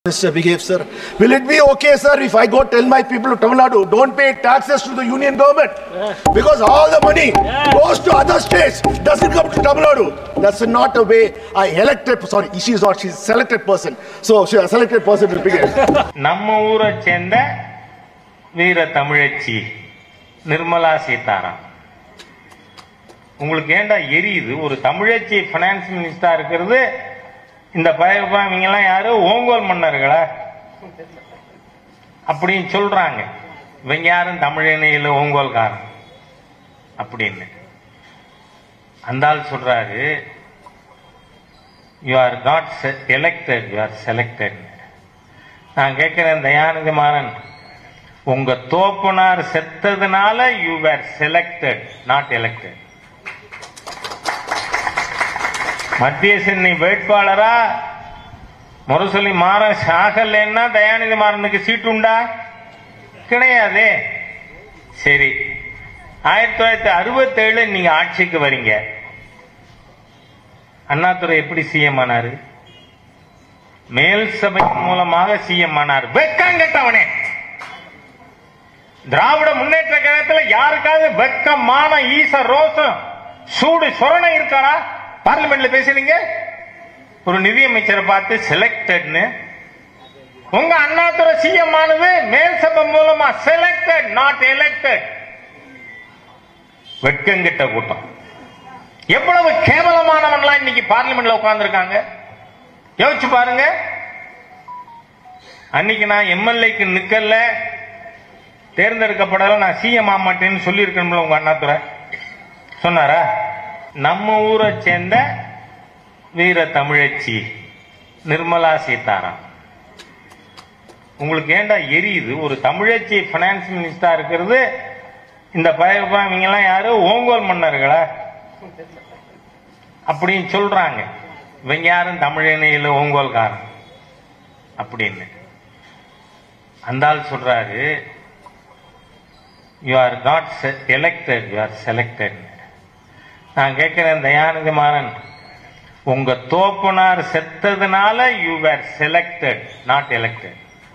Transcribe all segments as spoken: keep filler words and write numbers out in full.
Mister behave, sir. Will it be okay, sir, if I go tell my people of Tamil Nadu, don't pay taxes to the union government? Yeah. Because all the money yeah. goes to other states, doesn't come to Tamil Nadu. That's not a way I elected, sorry, she is not, she's a selected person. So, she a selected person will begin. நம்ம ஊரை சேர்ந்த வீர தமிழச்சி நிர்மலா சீதாராமன் உங்களுக்கு ஏண்டா எரியுது ஒரு தமிழச்சி finance மினிஸ்டரா இருக்கிறது இந்த பயங்கெல்லாம் யாரு ஓங்கோல் மன்னர்களா அப்படின்னு சொல்றாங்க இவங்க யாரும் தமிழனையில ஓங்கோல்காரன் அப்படின்னு அந்த ஆள் சொல்றாரு you are not elected you are selected நான் கேட்கிறேன் தயாநிதி மாறன் உங்க தோப்பனார் செத்ததுனால you are selected not elected மத்திய சென்னை வேட்பாளரா முரசொலி மாறன் சாகலன்னா தயாநிதி மாறனுக்கு சீட்டு உண்டா கிடையாது. சரி, ஆயிரத்தி தொள்ளாயிரத்தி அறுபத்தி ஏழு நீங்க ஆட்சிக்கு வரீங்க. அண்ணாதுரை எப்படி சிஎம் ஆனாரு? மேல் சபை மூலமாக சிஎம் ஆனார். வெக்கங்கட்டவனே, திராவிட முன்னேற்ற கழகத்தில் யாருக்காவது வெக்கம் மான ஈச ரோசம் சூடு சொரணை இருக்காரா? பார்லிமெண்ட்ல பேசுறீங்க ஒரு நிதியமைச்சரை பார்த்து செலக்டட்னு. உங்க அண்ணாதுரை சிஎம் ஆனது மேல் சபை மூலமா செலக்டட் நாட் எலெக்டட். வெட்கங்கிட்ட கூட்டம். எவ்வளவு கேவலமானவன்லாம் இன்னைக்கு பார்லிமெண்ட்ல உட்கார்ந்து இருக்காங்க யோசிச்சு பாருங்க. அன்னைக்கு நான் எம்எல்ஏக்கு நிக்கல, தேர்ந்தெடுக்கப்படல, நான் சிஎம் ஆக மாட்டேன்னு சொல்லி இருக்கணும்ல உங்க அண்ணாதுரை சொன்னாரா? நம்ம ஊரை சேர்ந்த வீர தமிழச்சி நிர்மலா சீதாராமன் உங்களுக்கு ஏண்டா எரியுது ஒரு தமிழச்சி பைனான்ஸ் மினிஸ்டரா இருக்கிறது இந்த பயங்கெல்லாம் யாரு ஓங்கோல் மன்னர்களா அப்படின்னு சொல்றாங்க இவங்க யாரும் தமிழனையில ஓங்கோல்காரன் அப்படின்னு அந்த ஆள் சொல்றாரு you are not elected you are selected. நான் கேட்கிறேன் தயாநிதி மாறன் உங்க தோப்பனார் செத்ததுனால you are selected not elected.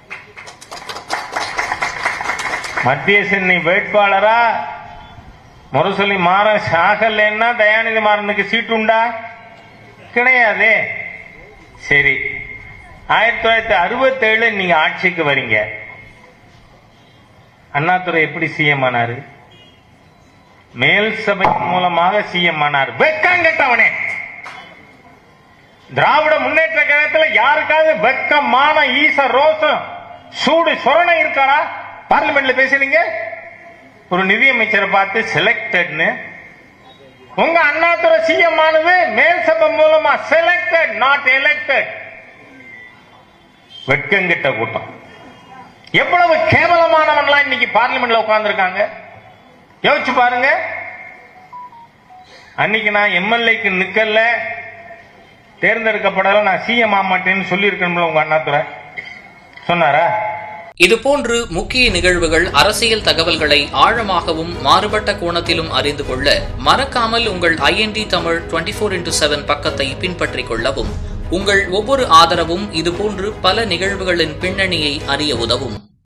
மத்திய சென்னை வேட்பாளரா முரசொலி மாறன் சாகலன்னா தயாநிதி மாறனுக்கு சீட்டு உண்டா கிடையாது. சரி, ஆயிரத்தி தொள்ளாயிரத்தி அறுபத்தி ஏழு நீங்க ஆட்சிக்கு வரீங்க. அண்ணாதுரை எப்படி சிஎம் ஆனாரு? மேல் சபை மூலமாக சிஎம் ஆனார். வெக்கங்கட்டவனே, திராவிட முன்னேற்ற கழகத்தில் யாருக்காவது வெக்கம் மான ஈச ரோசம் சூடு சொரணை இருக்காரா? பார்லிமெண்ட்ல பேசுறீங்க ஒரு நிதியமைச்சரை பார்த்து செலக்டட்னு. உங்க அண்ணாதுரை சிஎம் ஆனது மேல் சபை மூலமா செலக்டட் நாட் எலெக்டட். வெட்கங்கிட்ட கூட்டம். எவ்வளவு கேவலமானவன்லாம் இன்னைக்கு பார்லிமெண்ட்ல உட்கார்ந்து இருக்காங்க யோசிச்சு பாருங்க. அன்னைக்கு நான் எம்எல்ஏக்கு நிக்கல, தேர்ந்தெடுக்கப்படல, நான் சிஎம் ஆக மாட்டேன்னு சொல்லி இருக்கணும்ல உங்க அண்ணாதுரை சொன்னாரா? இதுபோன்று முக்கிய நிகழ்வுகள், அரசியல் தகவல்களை ஆழமாகவும் மாறுபட்ட கோணத்திலும் அறிந்து கொள்ள மறக்காமல் உங்கள் IND Tamil twenty four into seven பக்கத்தை பின்பற்றிக் கொள்ளவும். உங்கள் ஒவ்வொரு ஆதரவும் இதுபோன்று பல நிகழ்வுகளின் பின்னணியை அறிய உதவும்.